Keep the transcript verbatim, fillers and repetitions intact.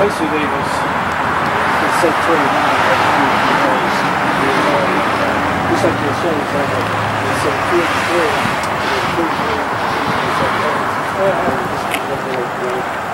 basically it was, it said twenty-nine, but just like your son said, it said two and three, two and three, it said, oh, I just keep looking at